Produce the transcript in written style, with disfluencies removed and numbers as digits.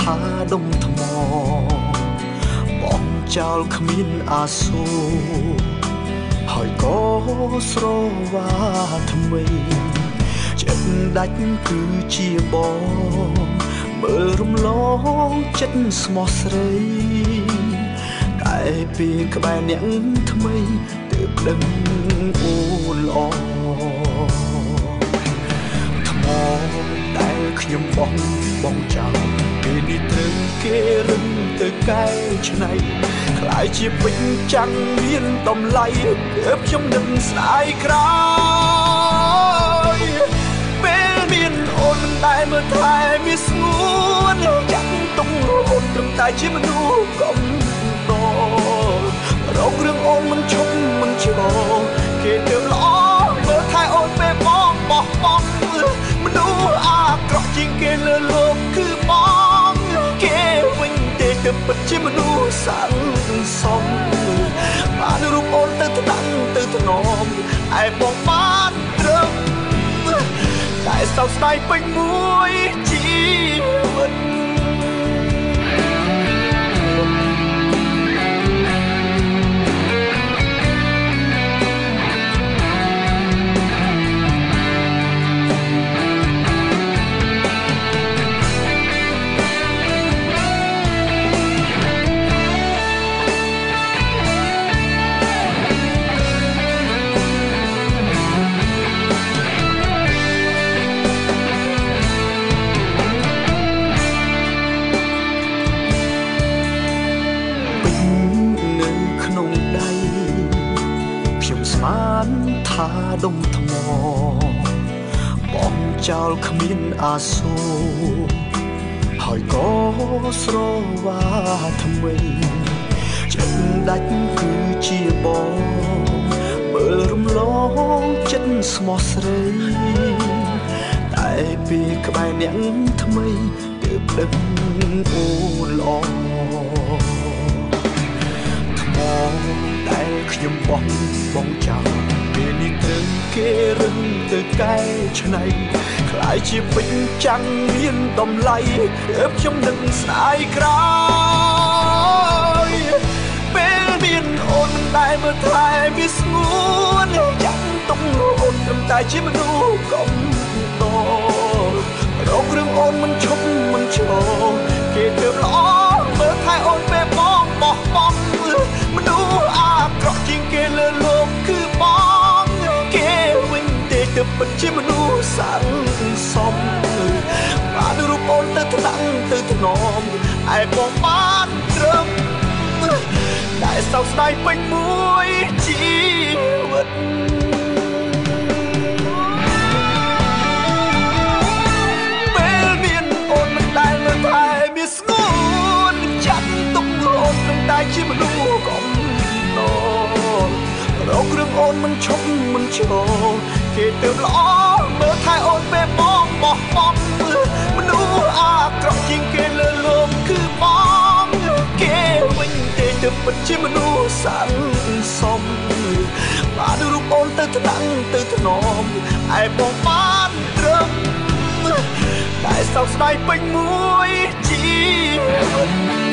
ថាដុំថ្មបងចោលគ្មានអាសូរហើយក៏ស្រវាថ្មីចិត្តដាច់គឺជាបងមើលរំលងចិត្តស្មោះស្រីតែពេលក្បែរអ្នកថ្មីទើបដឹងអូនល្អថ្មដែលខ្ញុំបងចោលពេលនេះត្រូវគេរឹងទៅកែច្នៃខ្លាយជាពេញចាំងមានតម្លៃទើបខ្ញុំនឹងស្ដាយក្រោយពេលមានអូនដែលមើលថែមានស្ងួនចាក់ទុំអូនត្រឹមតែជាមនុស្សកំដររករឿងអូនមិនឈប់មិនឈរគេទើបល្អមើលថែអូនពេលបងបោះបង់មនុស្សអាក្រក់ជាងគេលើលោកគឺបងគេវិញទេទើបពិតជាមនុស្សសាំងសំបានរូបអូនទៅថ្នាក់ទៅថ្នមឯបងបានត្រឹមតែសោកស្ដាយពេញមួយជីវិតថាដុំថ្មបងចោលគ្មានអាសូរហើយក៏ស្រវាថ្មីចិត្តដាច់គឺជាបងមើលរំលងចិត្តស្មោះស្រីតែពេលក្បែរអ្នកថ្មីទើបដឹងអូនល្អថ្មដែលខ្ញុំបងចោលពេលនេះត្រូវគេរឹងទៅកែច្នៃខ្លាយជាពេញចាំងមានតម្លៃទើបខ្ញុំនឹងស្ដាយក្រោយពេលមានអូនដែលមើលថែមានស្ងួនចាំងទុំអូនត្រឹមតែជាមនុស្សកំដររករឿងអូនមិនឈប់មិនឈរគេទើបល្អមើលថែអូនពេលបងបោះបង់មនុស្សអាក្រក់ជាងគេលើលោកគឺបងគេវិញទេទើបពិតជាមនុស្សសាំងសំបានរូបអូនទៅថ្នាក់ទៅថ្នមឯបងបានត្រឹមតែសោកស្ដាយពេញមួយជីវិតពេលមានអូនមិនដែលនៅថែមានស្ងួនចាត់ទុកអូនត្រឹមតែជាមនុស្សកំដររករឿងអូនមិនឈប់មិនឈរគេទើបល្អមើលថែអូនពេលបងបោះបង់មនុស្សអាក្រក់ជាងគេលើលោកគឺបងគេវិញទេទើបពិតជាមនុស្សសាំងសំបានរូបអូនទៅថ្នាក់ទៅថ្នមឯបងបានត្រឹមតែសោកស្ដាយពេញមួយជីវិត